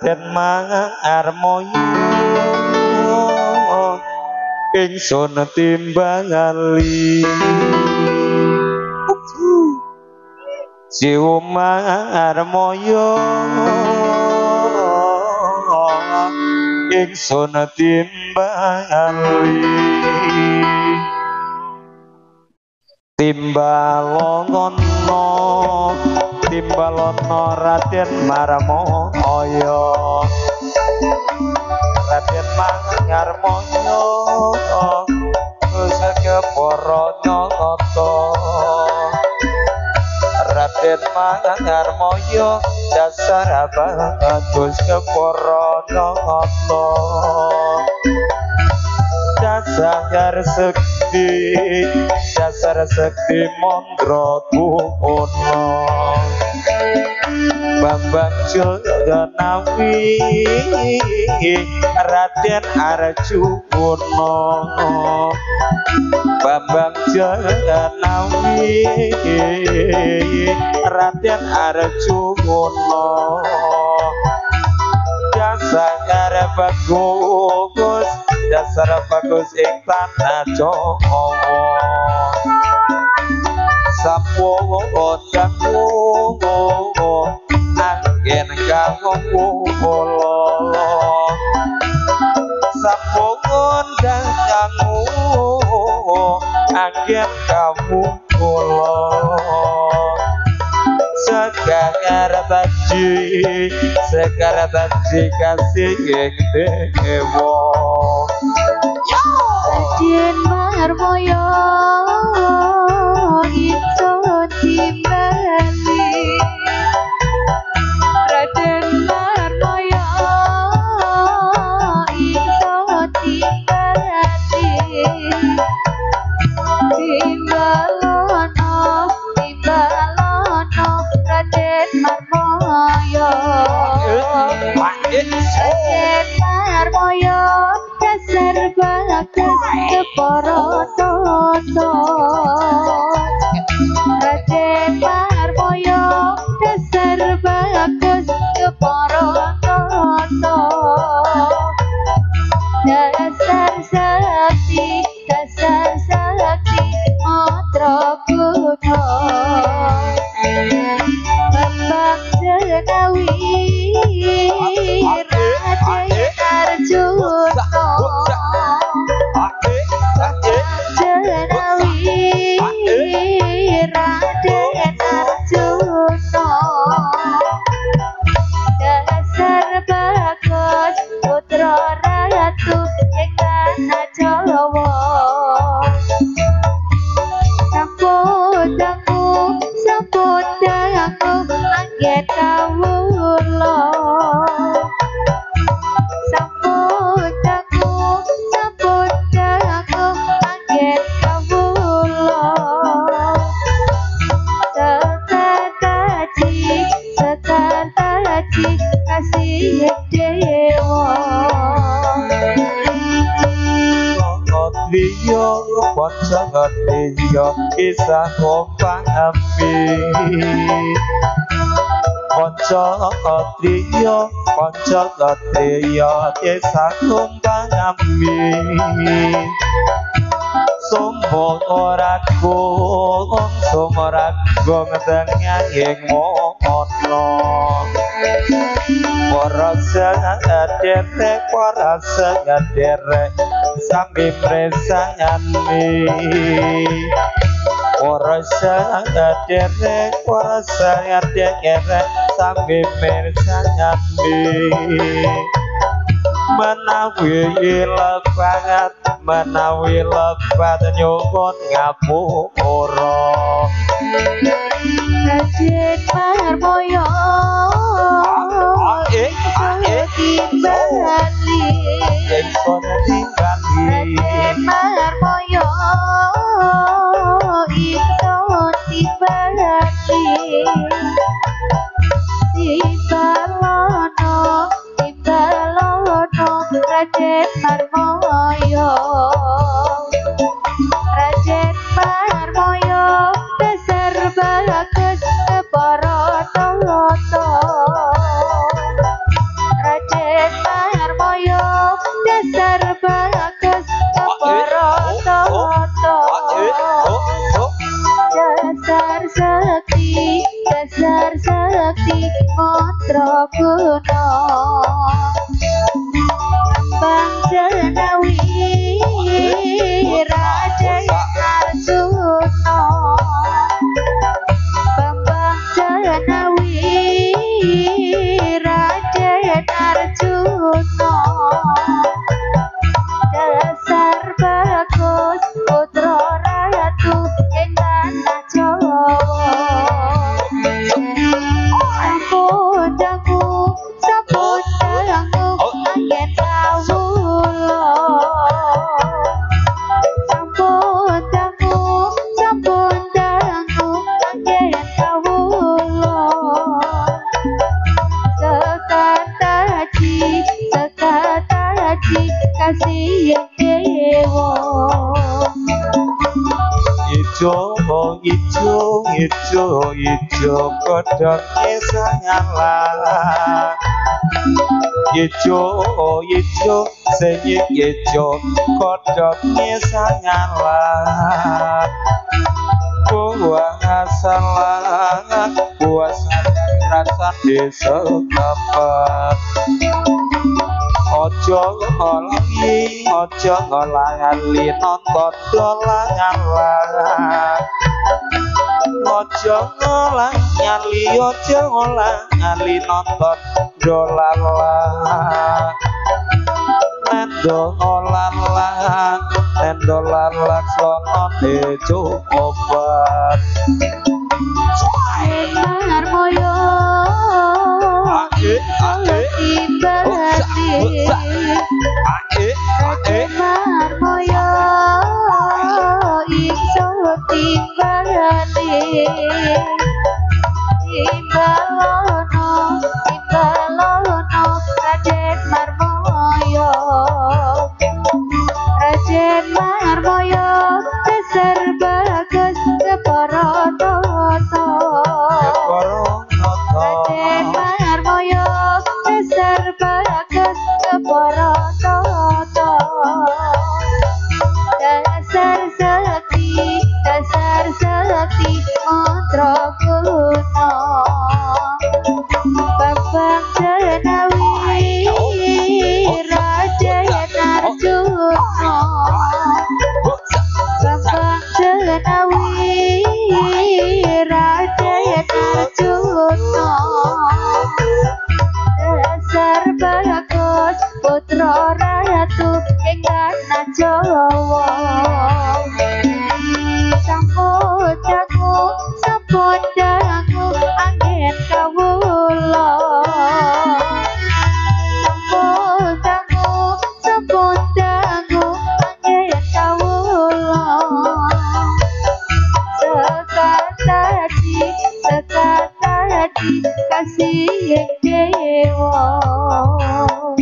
Raden Mangarmaya ingsun timbangali Siwa Mangarmaya ingsun timbangali Timbalono Raden Marmaya Raden Mangarmaya Sekepara nyata Raden Mangarmaya dasar bagus kepara nyata dasar sekti mandra kuno Bambang Jaganawi Raden Arjuna Bambang Jaganawi Raden Arjuna dasar bagus ing tanah Jawa sampun dangu anggen kanggo kula sampun dangu anggen kamu kula Sekar taji kasih ing dewa Raden Marmaya ingsun timbali Raden Marmaya ingsun timbali timbalono Raden Marmaya Raden Marmaya dasar bagus kepara nyata Raden Marmaya dasar bagus kepara nyata dasar sakti matra guna Bambang Jaganawi Raden Arjuna Jaganawi Raden Arjuna dasar bagus putra ratu ing tanah Jawa sampun dangu anggen kawula sampun dangu anggen kawula sekar taji kasih dewa Triya Pancatriya kisah kompang api Pancatriya kisah kompang api Sumaragung tengahing mono para sederek sami presangani para sederek sami presangani menawi lebat nyuwun ngapura Raden Marmaya timbali Raden Marmaya ingsun timbali timbalono Raden Marmaya Raden Marmaya dasar bagus kepara nyata guna dasar bagus putra ratu ing tanah Jawa sampun dangu anggen kawula sampun dangu anggen kawula sekataji kasih dewa ijo kodhonge sangala ijo senyik ijo kodhonge sangala puasa rasa desa kapat ojo ngolangi nonton dolangan lah ojo ngolangi nonton dolan lah nendolan laksono dejo obat Marmoyo Marmoyo iso timbangane timbalono Raden Marmoyo Raden Marmoyo dasar bagus kepara toto Raden Marmoyo dasar bagus kepara toto dasar sakti mantra guna Bambang Jenawi Raja Narjuna Bambang Jenawi Raja Narjuna dasar bagus putra ratu ing tanah Jawa sampun dangu anggen kawula sampun dangu anggen kawula sekataji kasih dewa